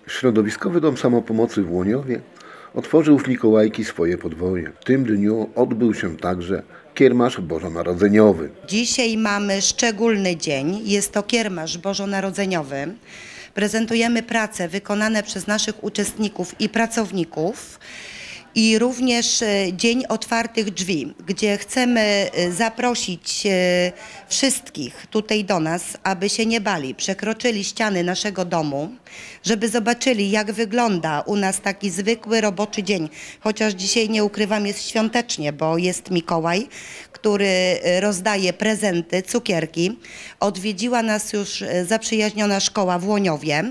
Środowiskowy Dom Samopomocy w Łoniowie otworzył w Mikołajki swoje podwoje. W tym dniu odbył się także kiermasz bożonarodzeniowy. Dzisiaj mamy szczególny dzień, jest to kiermasz bożonarodzeniowy. Prezentujemy prace wykonane przez naszych uczestników i pracowników. I również Dzień Otwartych Drzwi, gdzie chcemy zaprosić wszystkich tutaj do nas, aby się nie bali, przekroczyli ściany naszego domu, żeby zobaczyli, jak wygląda u nas taki zwykły roboczy dzień. Chociaż dzisiaj, nie ukrywam, jest świątecznie, bo jest Mikołaj, który rozdaje prezenty, cukierki. Odwiedziła nas już zaprzyjaźniona szkoła w Łoniowie,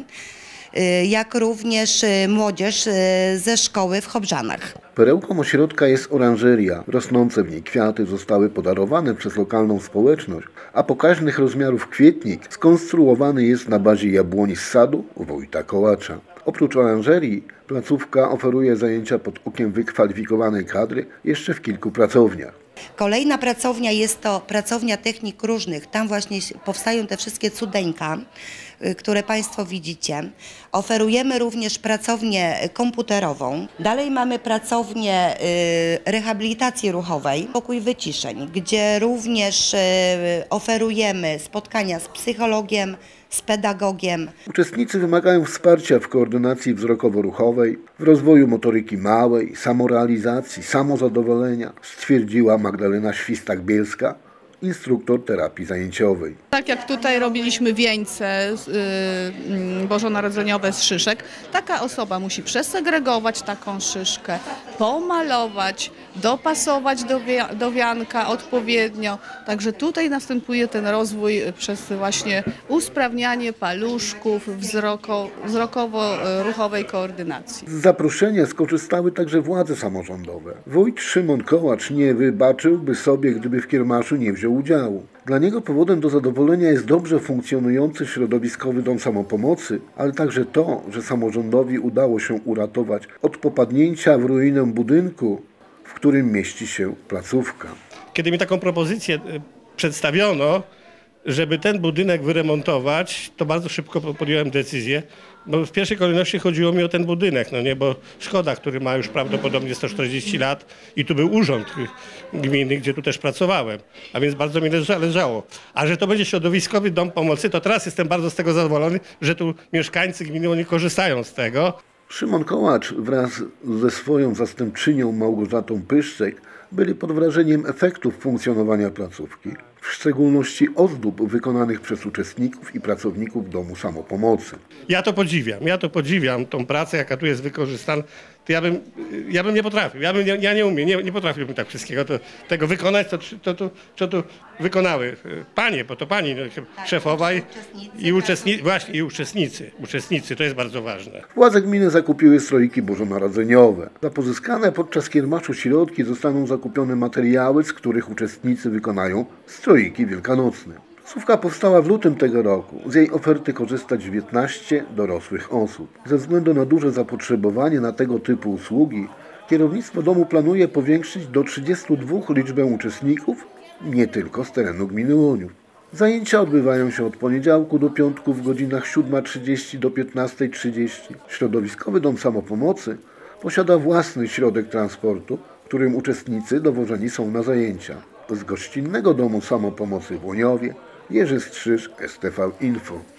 jak również młodzież ze szkoły w Chobrzanach. Perełką ośrodka jest oranżeria. Rosnące w niej kwiaty zostały podarowane przez lokalną społeczność, a pokaźnych rozmiarów kwietnik skonstruowany jest na bazie jabłoni z sadu wójta Kołacza. Oprócz oranżerii placówka oferuje zajęcia pod okiem wykwalifikowanej kadry jeszcze w kilku pracowniach. Kolejna pracownia jest to pracownia technik różnych. Tam właśnie powstają te wszystkie cudeńka, które Państwo widzicie. Oferujemy również pracownię komputerową. Dalej mamy pracownię rehabilitacji ruchowej, pokój wyciszeń, gdzie również oferujemy spotkania z psychologiem, z pedagogiem. Uczestnicy wymagają wsparcia w koordynacji wzrokowo-ruchowej, w rozwoju motoryki małej, samorealizacji, samozadowolenia, stwierdziła Magdalena Świstak-Bielska, instruktor terapii zajęciowej. Tak jak tutaj robiliśmy wieńce bożonarodzeniowe z szyszek, taka osoba musi przesegregować taką szyszkę, pomalować, dopasować do wianka odpowiednio. Także tutaj następuje ten rozwój przez właśnie usprawnianie paluszków, wzrokowo-ruchowej koordynacji. Z zaproszenia skorzystały także władze samorządowe. Wójt Szymon Kołacz nie wybaczyłby sobie, gdyby w kiermaszu nie wziął udziału. Dla niego powodem do zadowolenia jest dobrze funkcjonujący środowiskowy dom samopomocy, ale także to, że samorządowi udało się uratować od popadnięcia w ruinę budynku, w którym mieści się placówka. Kiedy mi taką propozycję przedstawiono, żeby ten budynek wyremontować, to bardzo szybko podjąłem decyzję, bo w pierwszej kolejności chodziło mi o ten budynek, no nie, bo szkoda, który ma już prawdopodobnie 140 lat i tu był urząd gminy, gdzie tu też pracowałem, a więc bardzo mi zależało. A że to będzie środowiskowy dom pomocy, to teraz jestem bardzo z tego zadowolony, że tu mieszkańcy gminy, oni korzystają z tego. Szymon Kołacz wraz ze swoją zastępczynią Małgorzatą Pyszczek byli pod wrażeniem efektów funkcjonowania placówki, w szczególności ozdób wykonanych przez uczestników i pracowników Domu Samopomocy. Ja to podziwiam, tą pracę, jaka tu jest wykorzystana. To ja bym nie potrafił, ja nie umiem, nie potrafiłbym tak wszystkiego tego wykonać, co tu wykonały panie, bo to pani szefowa i uczestnicy, to jest bardzo ważne. Władze gminy zakupiły stroiki bożonarodzeniowe. Za pozyskane podczas kiermaszu środki zostaną zakupione materiały, z których uczestnicy wykonają stroiki wielkanocne. Placówka powstała w lutym tego roku. Z jej oferty korzysta 19 dorosłych osób. Ze względu na duże zapotrzebowanie na tego typu usługi, kierownictwo domu planuje powiększyć do 32 liczbę uczestników, nie tylko z terenu gminy Łoniów. Zajęcia odbywają się od poniedziałku do piątku w godzinach 7:30 do 15:30. Środowiskowy Dom Samopomocy posiada własny środek transportu, którym uczestnicy dowożeni są na zajęcia. Z Gościnnego Domu Samopomocy w Łoniowie Jerzy Strzyż, STV Info.